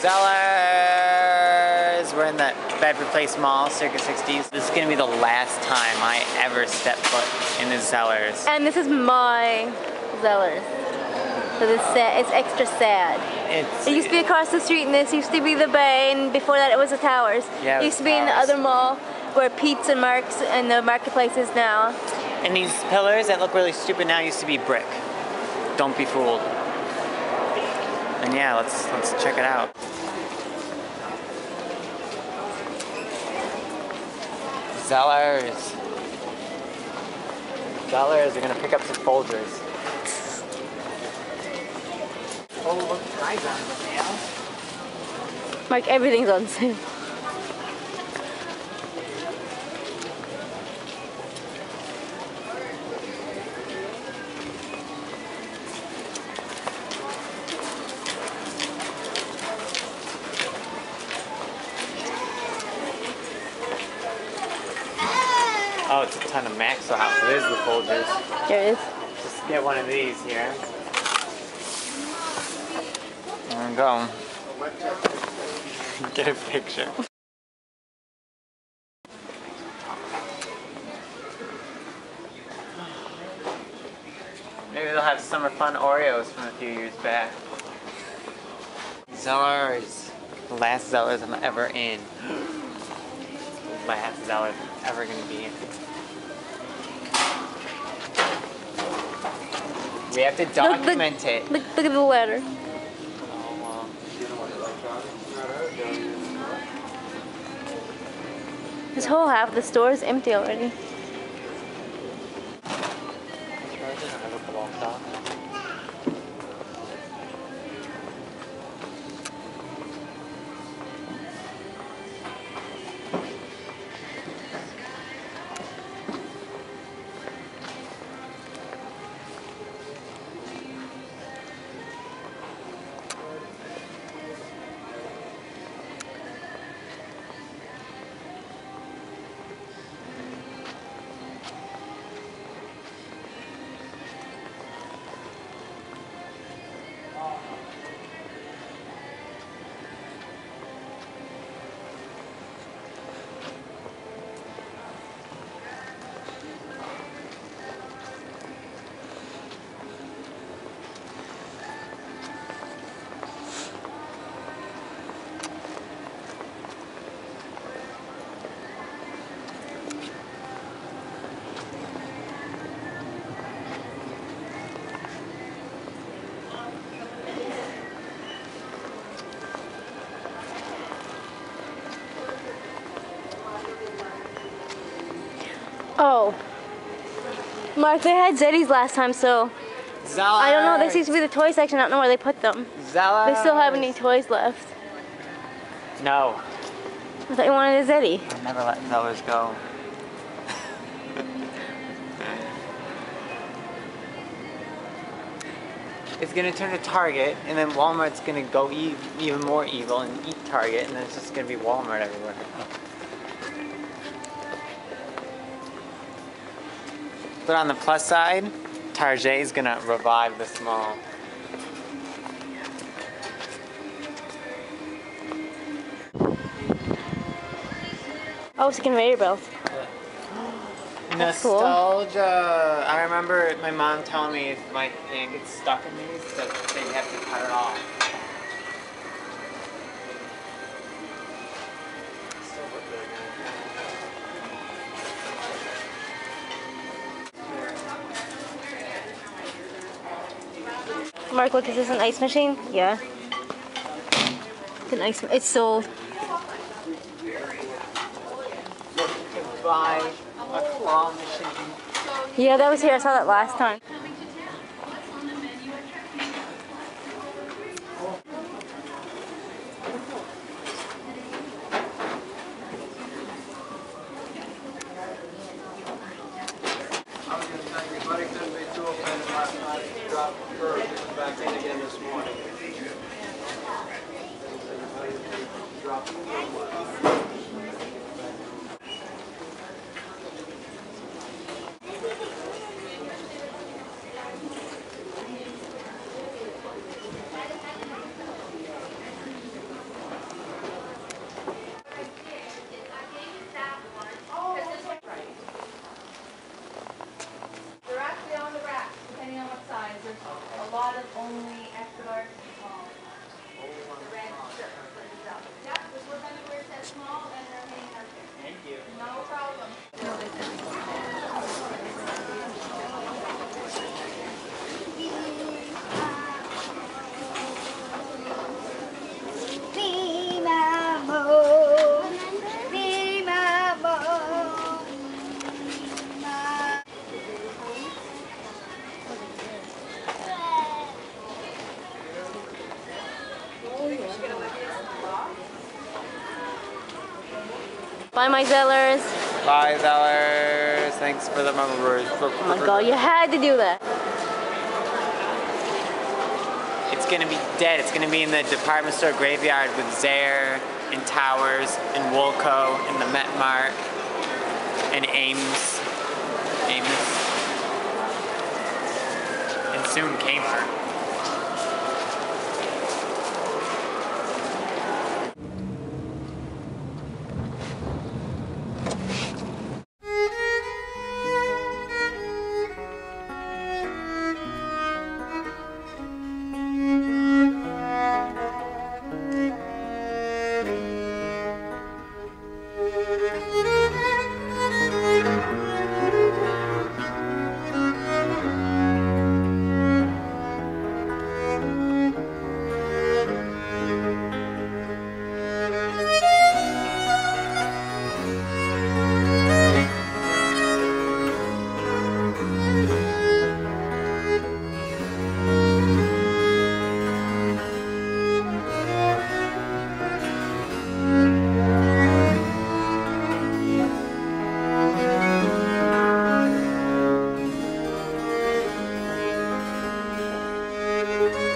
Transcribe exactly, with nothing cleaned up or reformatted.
Zellers! We're in the Bedford Place Mall, circa sixties. This is gonna be the last time I ever step foot in the Zellers. And this is my Zellers. So it's sad. It's extra sad. It's, it used to be across the street, and this used to be the Bay, and before that it was the Towers. Yeah, it, it used to towers. be in the other mall where Pete's and Mark's and the marketplace is now. And these pillars that look really stupid now used to be brick. Don't be fooled. And yeah, let's let's check it out. Zellers. Zellers are gonna pick up some Folgers. Oh, look, ties on sale. Mark, everything's on sale. Oh, it's a ton of Maxwell House. It is the Folgers. There it is. Just get one of these here. There we go. Get a picture. Maybe they'll have summer fun Oreos from a few years back. Zellers. The last Zellers I'm ever in. The last Zellers I'm ever gonna be in. We have to document look, look, it. Look, look at the ladder. This whole half of the store is empty already. Oh, Mark, they had Zeddies last time, so Zellers. I don't know. This used to be the toy section. I don't know where they put them. Zellers. They still have any toys left? No. I thought you wanted a Zeddy. I'll never let Zellers go. It's gonna turn to Target, and then Walmart's gonna go e even more evil and eat Target, and then it's just gonna be Walmart everywhere. But on the plus side, Target is gonna revive this mall. Oh, it's a conveyor belt. That's Nostalgia. Cool. I remember my mom telling me if my hand gets stuck in these, that they'd have to cut it off. Mark, look, is this an ice machine? Yeah. It's an ice. It's sold. Buy a claw machine. Yeah, that was here. I saw that last time. Back in again this morning. Bye, my Zellers. Bye, Zellers. Thanks for the memories. Oh my god, you had to do that. It's gonna be dead. It's gonna be in the department store graveyard with Zare and Towers and Woolco and the Met Mart and Ames. Amos. And soon Kmart. Thank you.